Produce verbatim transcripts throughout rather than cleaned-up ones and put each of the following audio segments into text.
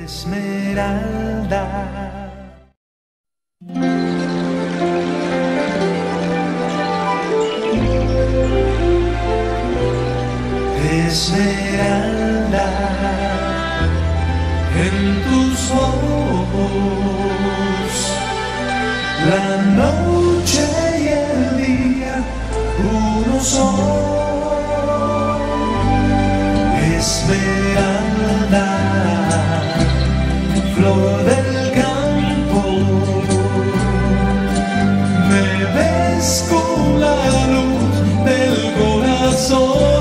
Esmeralda. Esmeralda, en tus ojos la noche y el día uno son. Esmeralda, flor del campo, me ves con la luz del corazón.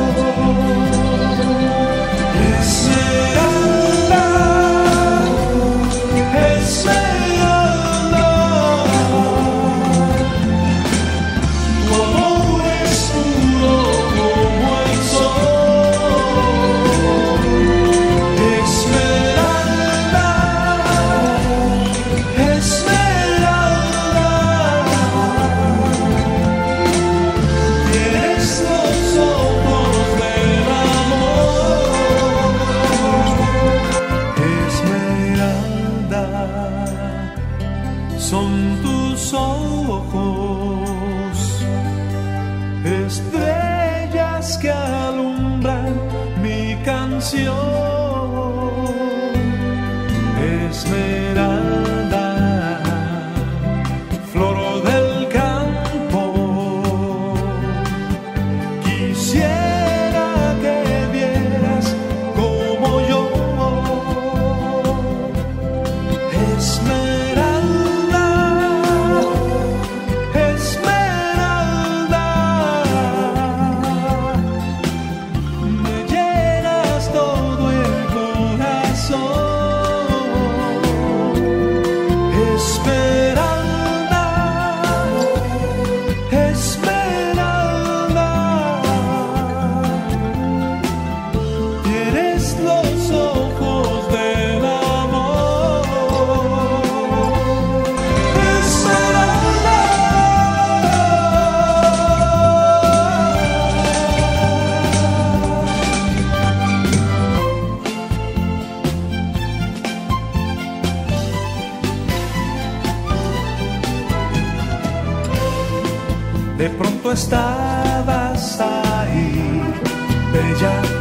Son tus ojos, estrellas que alumbran mi canción. Esmeralda, flor del campo, quisiera que vieras como yo. Esmeralda, de pronto estabas ahí, bella.